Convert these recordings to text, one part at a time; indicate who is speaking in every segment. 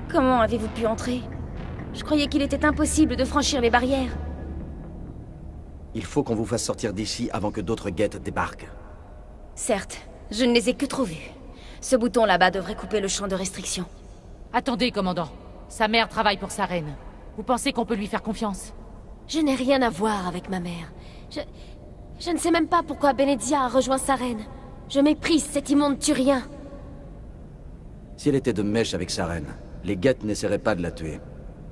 Speaker 1: Comment avez-vous pu entrer? Je croyais qu'il était impossible de franchir les barrières.
Speaker 2: Il faut qu'on vous fasse sortir d'ici avant que d'autres guettes débarquent.
Speaker 1: Certes, je ne les ai que trop vus. Ce bouton là-bas devrait couper le champ de restriction.
Speaker 3: Attendez, commandant. Sa mère travaille pour sa reine. Vous pensez qu'on peut lui faire confiance?
Speaker 1: Je n'ai rien à voir avec ma mère. Je ne sais même pas pourquoi Benezia a rejoint sa reine. Je méprise cet immonde turien.
Speaker 2: Si elle était de mèche avec sa reine, les guettes n'essaieraient pas de la tuer.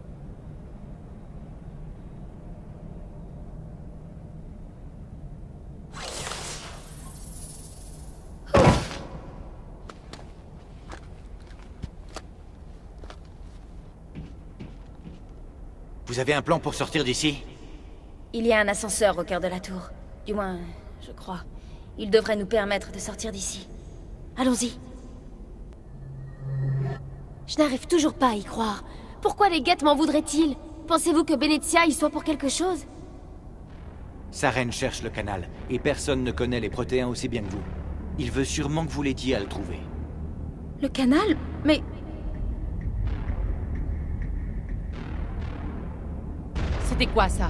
Speaker 4: Vous avez un plan pour sortir d'ici?
Speaker 1: Il y a un ascenseur au cœur de la tour. Du moins, je crois. Il devrait nous permettre de sortir d'ici. Allons-y. Je n'arrive toujours pas à y croire. Pourquoi les guettes m'en voudraient-ils? Pensez-vous que Benezia y soit pour quelque chose?
Speaker 4: Sa reine cherche le canal, et personne ne connaît les Protéens aussi bien que vous. Il veut sûrement que vous l'aidiez à le trouver.
Speaker 1: Le canal? Mais...
Speaker 3: C'était quoi, ça?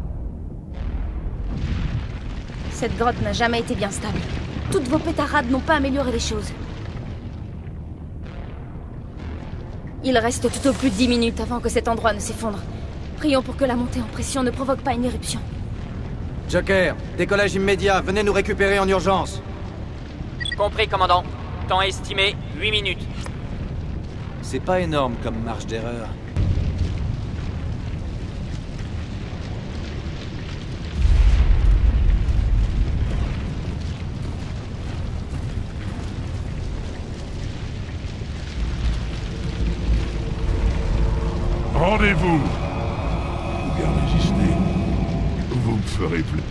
Speaker 1: Cette grotte n'a jamais été bien stable. Toutes vos pétarades n'ont pas amélioré les choses. Il reste tout au plus 10 minutes avant que cet endroit ne s'effondre. Prions pour que la montée en pression ne provoque pas une éruption.
Speaker 2: Joker, décollage immédiat, venez nous récupérer en urgence.
Speaker 5: Compris, commandant. Temps estimé, 8 minutes.
Speaker 4: C'est pas énorme comme marge d'erreur.
Speaker 6: Rendez-vous. Ou bien résister. Vous me ferez plaisir.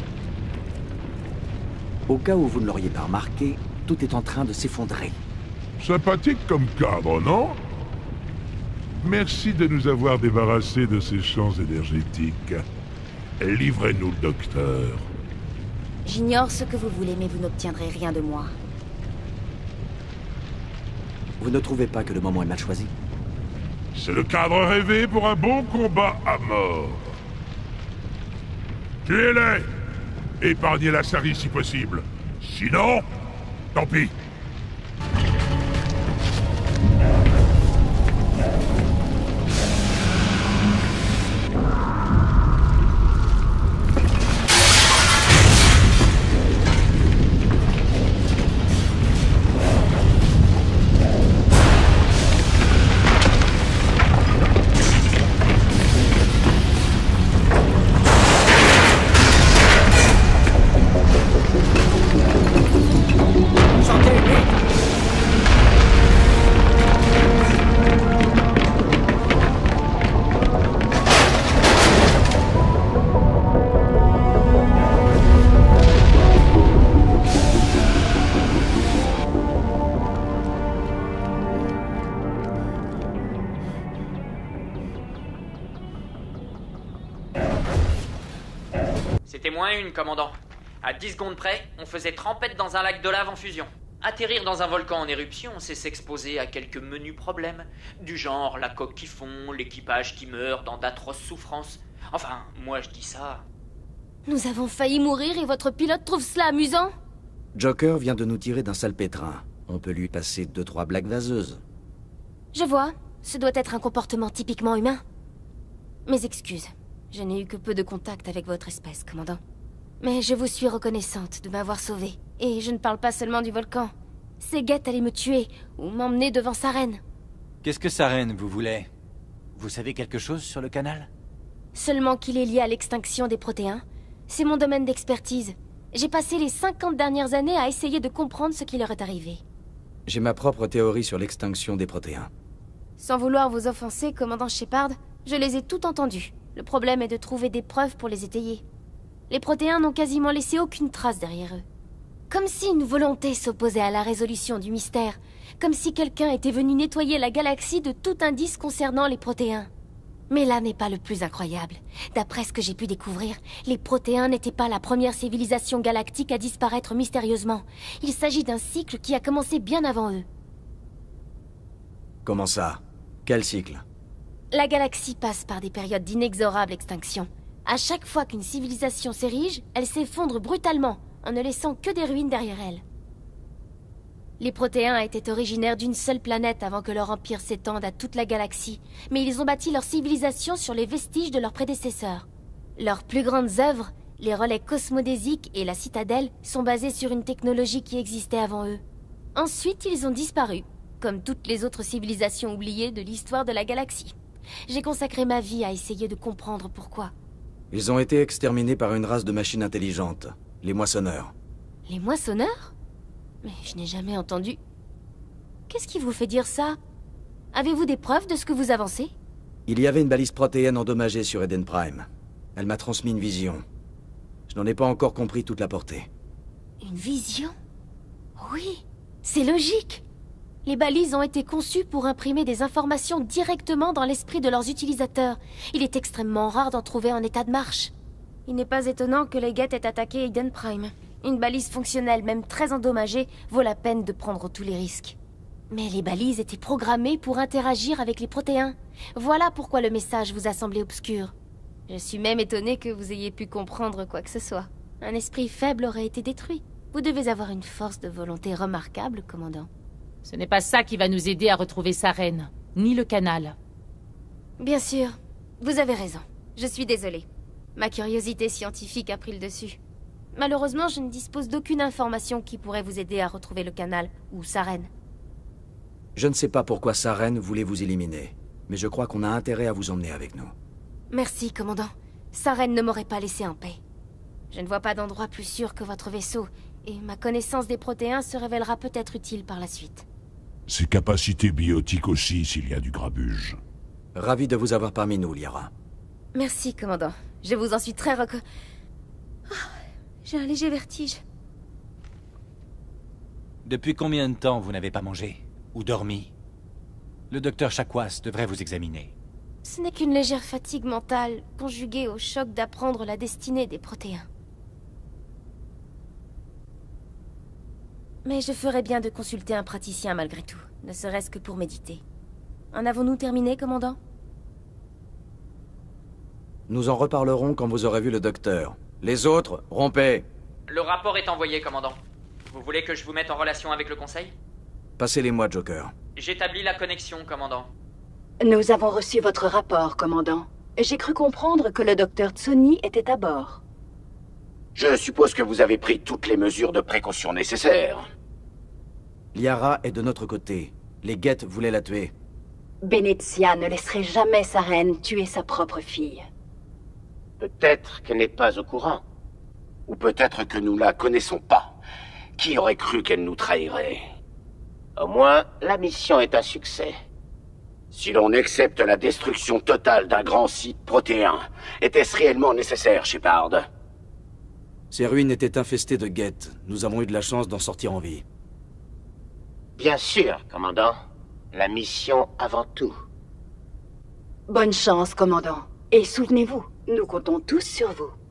Speaker 2: Au cas où vous ne l'auriez pas remarqué, tout est en train de s'effondrer.
Speaker 6: Sympathique comme cadre, non? Merci de nous avoir débarrassés de ces champs énergétiques. Livrez-nous le docteur.
Speaker 1: J'ignore ce que vous voulez, mais vous n'obtiendrez rien de moi.
Speaker 2: Vous ne trouvez pas que le moment est mal choisi?
Speaker 6: C'est le cadre rêvé pour un bon combat à mort. Tuez-les! Épargnez la Sari si possible. Sinon, tant pis.
Speaker 5: C'était -1, commandant. À 10 secondes près, on faisait trempette dans un lac de lave en fusion. Atterrir dans un volcan en éruption, c'est s'exposer à quelques menus problèmes. Du genre la coque qui fond, l'équipage qui meurt dans d'atroces souffrances. Enfin, moi je dis ça.
Speaker 1: Nous avons failli mourir et votre pilote trouve cela amusant?
Speaker 2: Joker vient de nous tirer d'un sale pétrin. On peut lui passer 2-3 blagues vaseuses.
Speaker 1: Je vois. Ce doit être un comportement typiquement humain. Mes excuses. Je n'ai eu que peu de contact avec votre espèce, commandant. Mais je vous suis reconnaissante de m'avoir sauvée. Et je ne parle pas seulement du volcan. Ces guettes allaient me tuer, ou m'emmener devant sa reine.
Speaker 4: Qu'est-ce que sa reine vous voulait? Vous savez quelque chose sur le canal?
Speaker 1: Seulement qu'il est lié à l'extinction des Protéens. C'est mon domaine d'expertise. J'ai passé les 50 dernières années à essayer de comprendre ce qui leur est arrivé.
Speaker 2: J'ai ma propre théorie sur l'extinction des Protéens.
Speaker 1: Sans vouloir vous offenser, commandant Shepard, je les ai tout entendus. Le problème est de trouver des preuves pour les étayer. Les Protéens n'ont quasiment laissé aucune trace derrière eux. Comme si une volonté s'opposait à la résolution du mystère. Comme si quelqu'un était venu nettoyer la galaxie de tout indice concernant les Protéens. Mais là n'est pas le plus incroyable. D'après ce que j'ai pu découvrir, les Protéens n'étaient pas la première civilisation galactique à disparaître mystérieusement. Il s'agit d'un cycle qui a commencé bien avant eux.
Speaker 2: Comment ça? Quel cycle?
Speaker 1: La galaxie passe par des périodes d'inexorable extinction. À chaque fois qu'une civilisation s'érige, elle s'effondre brutalement, en ne laissant que des ruines derrière elle. Les Protéens étaient originaires d'une seule planète avant que leur empire s'étende à toute la galaxie, mais ils ont bâti leur civilisation sur les vestiges de leurs prédécesseurs. Leurs plus grandes œuvres, les relais cosmodésiques et la citadelle, sont basées sur une technologie qui existait avant eux. Ensuite, ils ont disparu, comme toutes les autres civilisations oubliées de l'histoire de la galaxie. J'ai consacré ma vie à essayer de comprendre pourquoi.
Speaker 2: Ils ont été exterminés par une race de machines intelligentes, les moissonneurs.
Speaker 1: Les moissonneurs? Mais je n'ai jamais entendu... Qu'est-ce qui vous fait dire ça? Avez-vous des preuves de ce que vous avancez?
Speaker 2: Il y avait une balise protéenne endommagée sur Eden Prime. Elle m'a transmis une vision. Je n'en ai pas encore compris toute la portée.
Speaker 1: Une vision? Oui, c'est logique. Les balises ont été conçues pour imprimer des informations directement dans l'esprit de leurs utilisateurs. Il est extrêmement rare d'en trouver en état de marche. Il n'est pas étonnant que les Geth aient attaqué Eden Prime. Une balise fonctionnelle, même très endommagée, vaut la peine de prendre tous les risques. Mais les balises étaient programmées pour interagir avec les Protéens. Voilà pourquoi le message vous a semblé obscur. Je suis même étonné que vous ayez pu comprendre quoi que ce soit. Un esprit faible aurait été détruit. Vous devez avoir une force de volonté remarquable, commandant.
Speaker 3: Ce n'est pas ça qui va nous aider à retrouver Sarene, ni le canal.
Speaker 1: Bien sûr, vous avez raison. Je suis désolée. Ma curiosité scientifique a pris le dessus. Malheureusement, je ne dispose d'aucune information qui pourrait vous aider à retrouver le canal, ou Sarene.
Speaker 2: Je ne sais pas pourquoi Sarene voulait vous éliminer, mais je crois qu'on a intérêt à vous emmener avec nous.
Speaker 1: Merci, commandant. Sarene ne m'aurait pas laissé en paix. Je ne vois pas d'endroit plus sûr que votre vaisseau, et ma connaissance des Protéens se révélera peut-être utile par la suite.
Speaker 6: Ses capacités biotiques aussi, s'il y a du grabuge.
Speaker 2: Ravi de vous avoir parmi nous, Liara.
Speaker 1: Merci, commandant. Je vous en suis très j'ai un léger vertige.
Speaker 4: Depuis combien de temps vous n'avez pas mangé? Ou dormi? Le docteur Chakwas devrait vous examiner.
Speaker 1: Ce n'est qu'une légère fatigue mentale, conjuguée au choc d'apprendre la destinée des Protéens. Mais je ferais bien de consulter un praticien malgré tout, ne serait-ce que pour méditer. En avons-nous terminé, commandant?
Speaker 2: Nous en reparlerons quand vous aurez vu le docteur. Les autres, rompez!
Speaker 5: Le rapport est envoyé, commandant. Vous voulez que je vous mette en relation avec le conseil?
Speaker 2: Passez-les-moi, Joker.
Speaker 5: J'établis la connexion, commandant.
Speaker 7: Nous avons reçu votre rapport, commandant. J'ai cru comprendre que le docteur Tsoni était à bord.
Speaker 8: Je suppose que vous avez pris toutes les mesures de précaution nécessaires.
Speaker 2: Liara est de notre côté. Les Geth voulaient la tuer.
Speaker 7: Benezia ne laisserait jamais sa reine tuer sa propre fille.
Speaker 8: Peut-être qu'elle n'est pas au courant. Ou peut-être que nous la connaissons pas. Qui aurait cru qu'elle nous trahirait? Au moins, la mission est un succès. Si l'on accepte la destruction totale d'un grand site protéen, était-ce réellement nécessaire, Shepard?
Speaker 2: Ces ruines étaient infestées de Geth. Nous avons eu de la chance d'en sortir en vie.
Speaker 8: Bien sûr, commandant. La mission avant tout.
Speaker 7: Bonne chance, commandant. Et souvenez-vous, nous comptons tous sur vous.